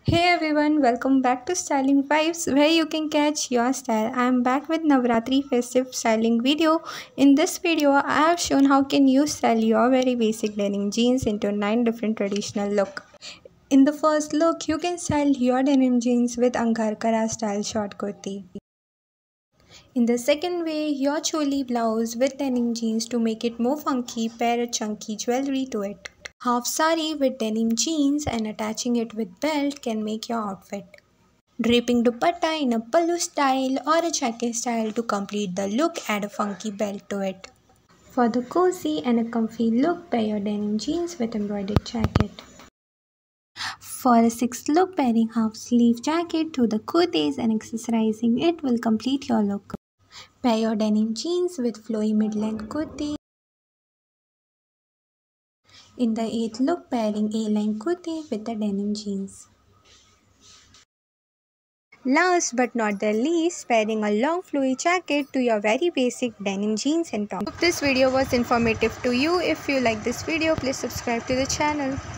Hey everyone, welcome back to Styling Vibes where you can catch your style. I am back with Navratri festive styling video. In this video, I have shown how can you style your very basic denim jeans into 9 different traditional look. In the first look, you can style your denim jeans with Angarkara style short kurti. In the second way, your choli blouse with denim jeans to make it more funky, pair a chunky jewelry to it. Half sari with denim jeans and attaching it with belt can make your outfit. Draping dupatta in a pallu style or a jacket style to complete the look, add a funky belt to it. For the cozy and a comfy look, pair your denim jeans with embroidered jacket. For a sixth look, pairing half sleeve jacket to the kurtis and accessorizing it will complete your look. Pair your denim jeans with flowy mid-length kurti. In the eighth look, pairing A-line kurti with the denim jeans. Last but not the least, pairing a long flowy jacket to your very basic denim jeans and top. Hope this video was informative to you. If you like this video, please subscribe to the channel.